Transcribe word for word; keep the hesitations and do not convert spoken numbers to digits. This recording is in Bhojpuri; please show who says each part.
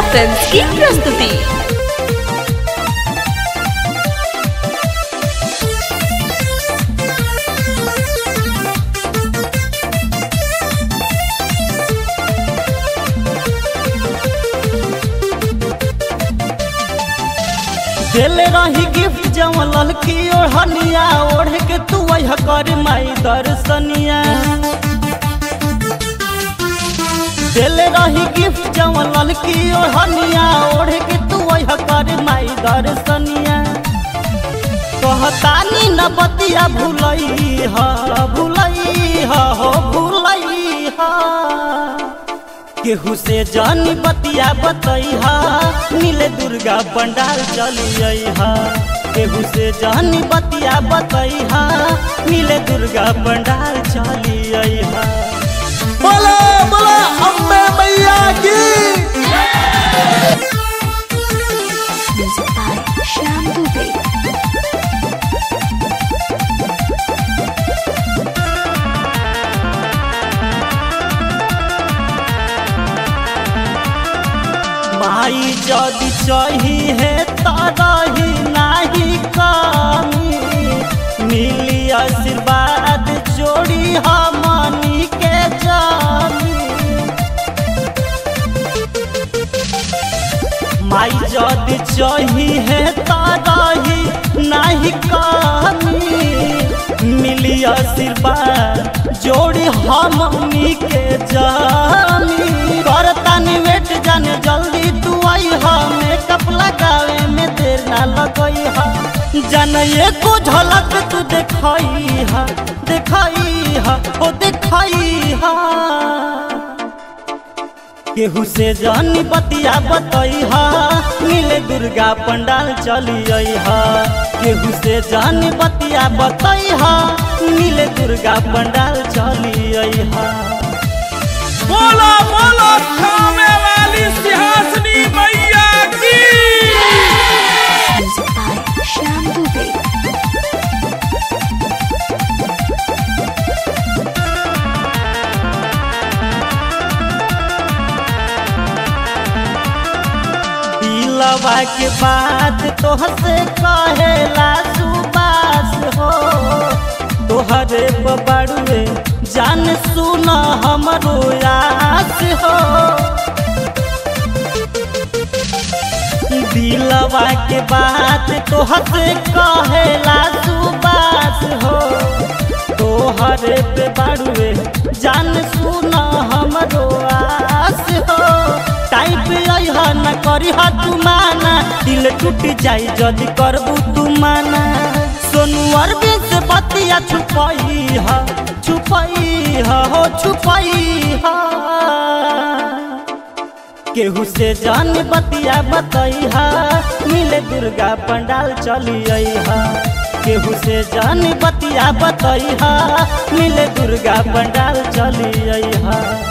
Speaker 1: शिवा फिल्म्स की प्रस्तुति।
Speaker 2: देले रही गिफ्ट जवन ललकी ओढ़निया ओढ़ के तू वह कर माई दर्शनिया। देले रही गिफ्ट जवन ललकी ओढ़निया ओढ़ के तू वह कर माई दर्शनिया। कहतानी न बतिया भूलई हा भूलई हा हो भूलई हा। केहू से जानी बतिया बतैहा नीले दुर्गा पंडाल चली हा। केहू से जानी बतिया बतैहा नीले दुर्गा पंडाल चली हा।
Speaker 3: बोला बोला अम्बे मैया की।
Speaker 1: Music by Shyam Dubey.
Speaker 2: माई जदि चाहिए तरही नाही कमी मिली आशीर्वाद जोड़ी हमनी के जानी। माई जदि चाहिए तरही नाही कमी मिली आशीर्वाद जोड़ी हमनी के जानी। करतानी वेट जाने जल्दी तू आई हा मेकअप लगावे में देर ना लगई हा। जाने एको झलक तू देखाई हा देखाई हा ओ देखाई हा। केहू से जानी बतिया बतई हा नीले दुर्गा पंडाल चली हा। केहू से जानी बतिया बतई हा नीले दुर्गा पंडाल चली हा।
Speaker 3: बोला बोला खाने वाली सिंहासनी मैया की।
Speaker 1: Music by Shyam Dubey.
Speaker 2: दिलवा के बात तोहसे कहेला सुबास हो। तोहरे बड़ुए जान सुना हमरो आस हो। दिलवा के बात तोहसे कहेला सुबास हो। तोहरे पे बड़ुए जान सुना हमरो आस हो। टाइम पे अइहा न करिहा तू माना दिल टूट जाई जदि करबू तू माना। सोनू अरविंद से बतिया छुपाई हा छुपाई हा हो छुपाई हा। केहू से जान बतिया बतई हा नीले दुर्गा पंडाल चली हा। केहू से जान बतिया बतई हा नीले दुर्गा पंडाल चली हा।